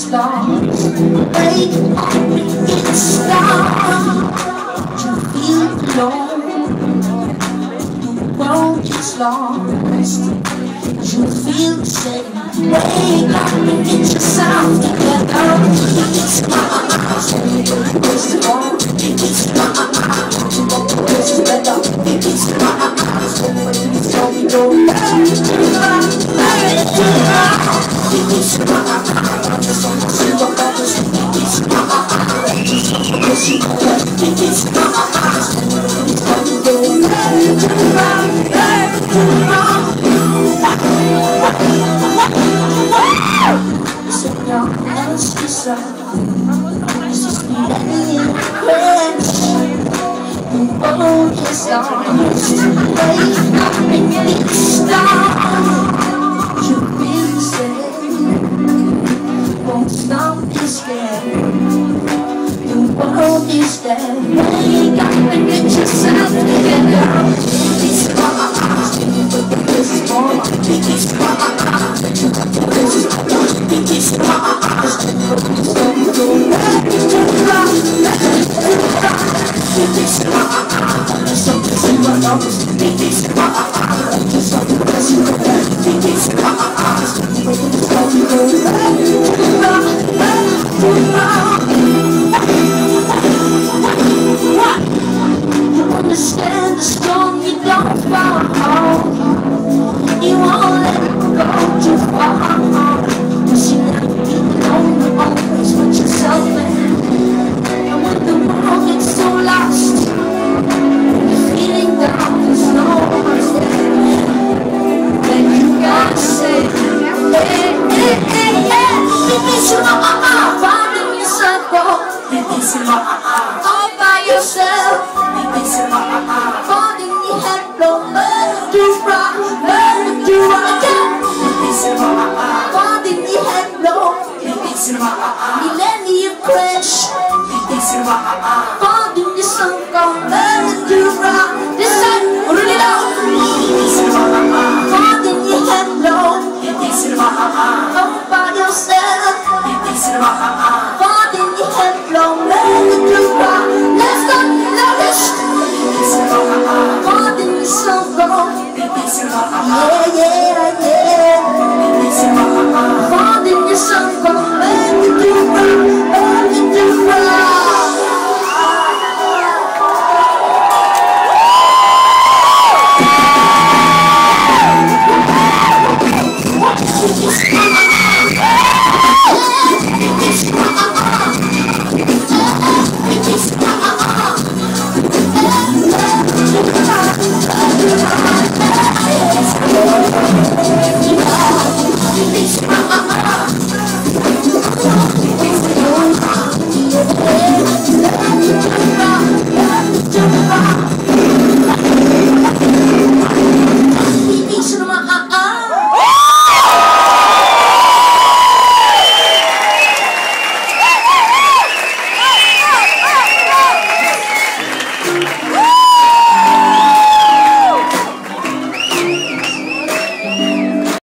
lost. Wait on me, it's lost. You feel alone. The world is lost. You feel the same. Wake up and get yourself together. It's lost. It's lost. It's lost. It's better. It's lost. It's all we know. Stop this game. The world is dead. Wake up and get yourself together. It's lost. This is more. It's lost. This is lost. It's lost. You understand the storm, you don't fall. You won't let it go too far. Cause you never be alone, you always put yourself in. And when the world gets so lost, you're feeling down, there's no one's there. Then you gotta say, hey, hey, hey, hey. It's finding yourself, all by yourself. Finding your head blow, learn to rock, learn to rock again. Finding your head blow, millennium crash. Finding yourself, learn to rock. This time, run it out. Finding your head blow, all by yourself. Finding your head blow, learn to rock. Let's go, loudest. Finding yourself, yeah, yeah.